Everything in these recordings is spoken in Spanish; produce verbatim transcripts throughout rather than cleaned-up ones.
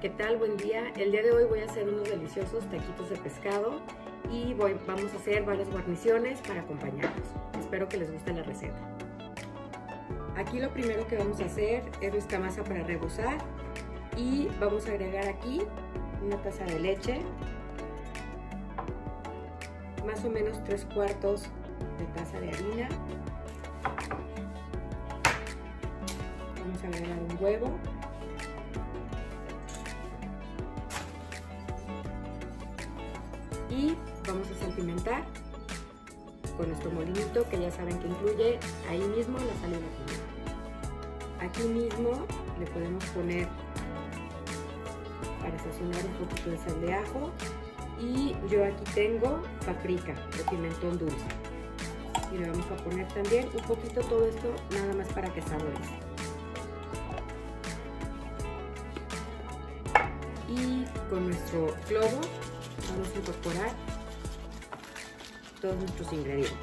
¿Qué tal? Buen día. El día de hoy voy a hacer unos deliciosos taquitos de pescado y voy, vamos a hacer varias guarniciones para acompañarlos. Espero que les guste la receta. Aquí lo primero que vamos a hacer es nuestra masa para rebozar y vamos a agregar aquí una taza de leche, más o menos tres cuartos de taza de harina. Vamos a agregar un huevo. Y vamos a salpimentar con nuestro molinito, que ya saben que incluye ahí mismo la sal y la pimienta. Aquí mismo le podemos poner para sazonar un poquito de sal de ajo, y yo aquí tengo paprika o pimentón dulce, y le vamos a poner también un poquito todo esto nada más para que saborice. Y con nuestro cloro vamos a incorporar todos nuestros ingredientes.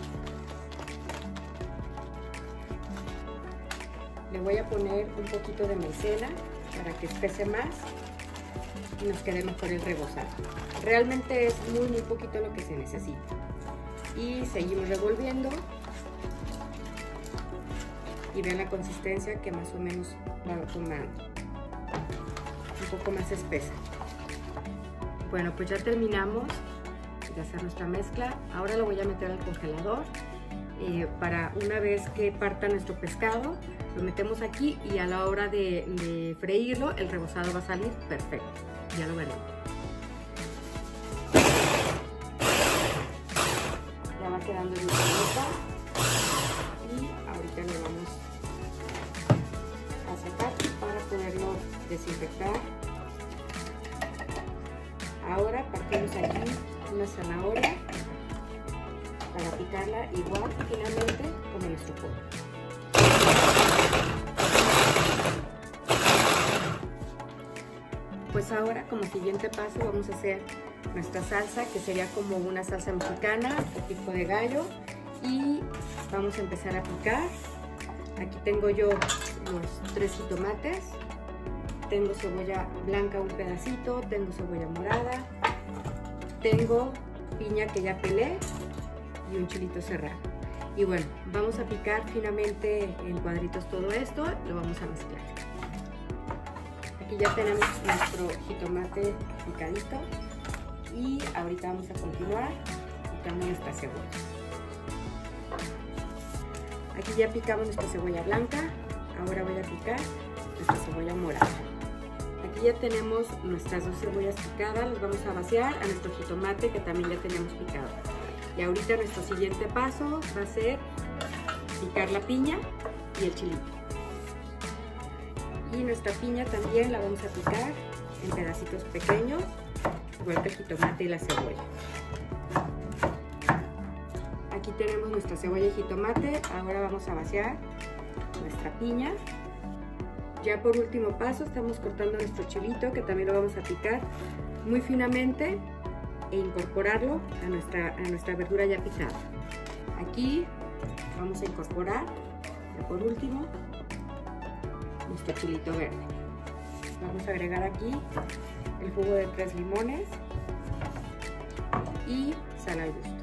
Le voy a poner un poquito de maicena para que espese más y nos quede mejor el rebozado. Realmente es muy muy poquito lo que se necesita. Y seguimos revolviendo y vean la consistencia que más o menos va tomando, un poco más espesa. Bueno, pues ya terminamos de hacer nuestra mezcla. Ahora lo voy a meter al congelador eh, para una vez que parta nuestro pescado, lo metemos aquí y a la hora de, de freírlo el rebozado va a salir perfecto. Ya lo veremos. Ya va quedando bien bonita y ahorita lo vamos a sacar para poderlo desinfectar. Ahora partimos aquí una zanahoria para picarla igual finamente como nuestro pollo. Pues ahora, como siguiente paso, vamos a hacer nuestra salsa, que sería como una salsa mexicana o pico de gallo, y vamos a empezar a picar. Aquí tengo yo los tres jitomates. Tengo cebolla blanca un pedacito, tengo cebolla morada, tengo piña que ya pelé y un chilito serrano. Y bueno, vamos a picar finamente en cuadritos todo esto, lo vamos a mezclar. Aquí ya tenemos nuestro jitomate picadito y ahorita vamos a continuar picando nuestra cebolla. Aquí ya picamos nuestra cebolla blanca, ahora voy a picar nuestra cebolla morada. Aquí ya tenemos nuestras dos cebollas picadas, las vamos a vaciar a nuestro jitomate que también ya tenemos picado. Y ahorita nuestro siguiente paso va a ser picar la piña y el chilito. Y nuestra piña también la vamos a picar en pedacitos pequeños, igual que el jitomate y la cebolla. Aquí tenemos nuestra cebolla y jitomate, ahora vamos a vaciar nuestra piña. Ya por último paso estamos cortando nuestro chilito, que también lo vamos a picar muy finamente e incorporarlo a nuestra, a nuestra verdura ya picada. Aquí vamos a incorporar, ya por último, nuestro chilito verde. Vamos a agregar aquí el jugo de tres limones y sal al gusto.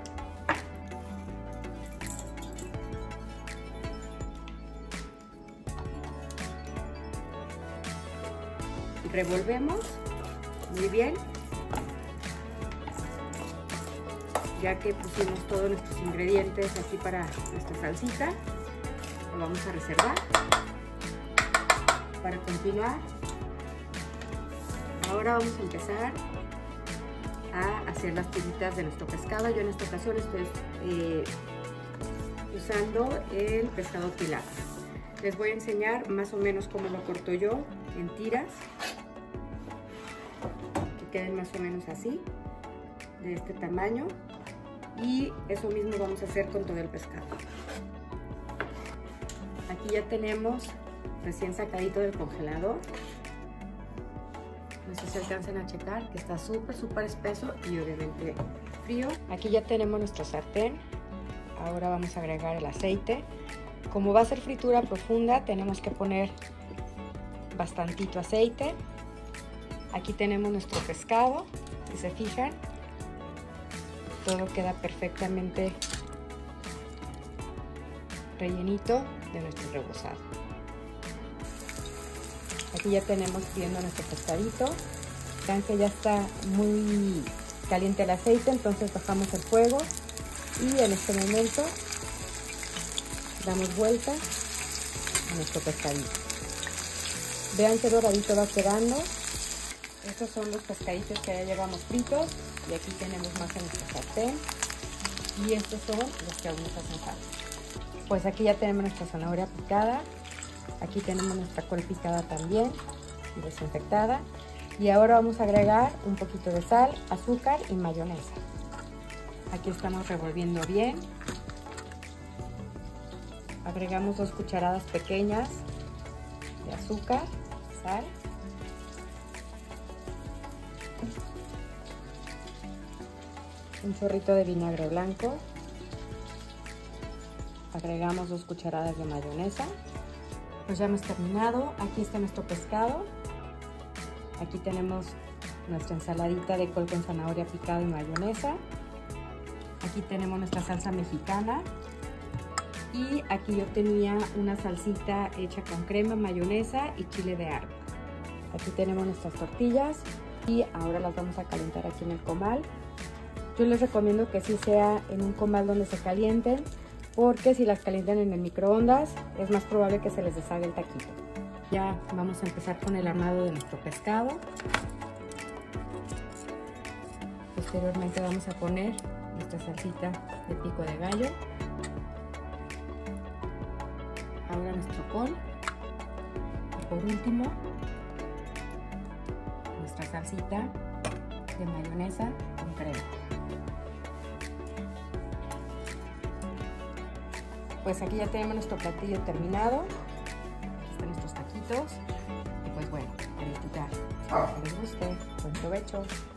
Revolvemos muy bien, ya que pusimos todos nuestros ingredientes aquí para nuestra salsita. Lo vamos a reservar para continuar. Ahora vamos a empezar a hacer las tiritas de nuestro pescado. Yo en esta ocasión estoy eh, usando el pescado tilapia. Les voy a enseñar más o menos cómo lo corto yo en tiras, que queden más o menos así, de este tamaño, y eso mismo vamos a hacer con todo el pescado. Aquí ya tenemos recién sacadito del congelador. No sé si alcancen a checar que está súper súper espeso y obviamente frío. Aquí ya tenemos nuestro sartén. Ahora vamos a agregar el aceite. Como va a ser fritura profunda, tenemos que poner bastantito aceite. Aquí tenemos nuestro pescado, si se fijan, todo queda perfectamente rellenito de nuestro rebozado. Aquí ya tenemos viendo nuestro pescadito. Vean que ya está muy caliente el aceite, entonces bajamos el fuego y en este momento damos vuelta a nuestro pescadito. Vean qué doradito va quedando. Estos son los pescaditos que ya llevamos fritos y aquí tenemos más en nuestro sartén y estos son los que aún nos hacen falta. Pues aquí ya tenemos nuestra zanahoria picada, aquí tenemos nuestra col picada también y desinfectada, y ahora vamos a agregar un poquito de sal, azúcar y mayonesa. Aquí estamos revolviendo bien. Agregamos dos cucharadas pequeñas de azúcar, sal. Un chorrito de vinagre blanco. Agregamos dos cucharadas de mayonesa. Pues ya hemos terminado. Aquí está nuestro pescado. Aquí tenemos nuestra ensaladita de col con zanahoria picada y mayonesa. Aquí tenemos nuestra salsa mexicana. Y aquí yo tenía una salsita hecha con crema, mayonesa y chile de árbol. Aquí tenemos nuestras tortillas y ahora las vamos a calentar aquí en el comal. Yo les recomiendo que sí sea en un comal donde se calienten, porque si las calientan en el microondas es más probable que se les deshaga el taquito. Ya vamos a empezar con el armado de nuestro pescado. Posteriormente vamos a poner nuestra salsita de pico de gallo. Ahora nuestro col. Y por último, nuestra salsita de mayonesa con crema. Pues aquí ya tenemos nuestro platillo terminado. Aquí están nuestros taquitos. Y pues bueno, a disfrutar. Espero que les guste. Buen provecho.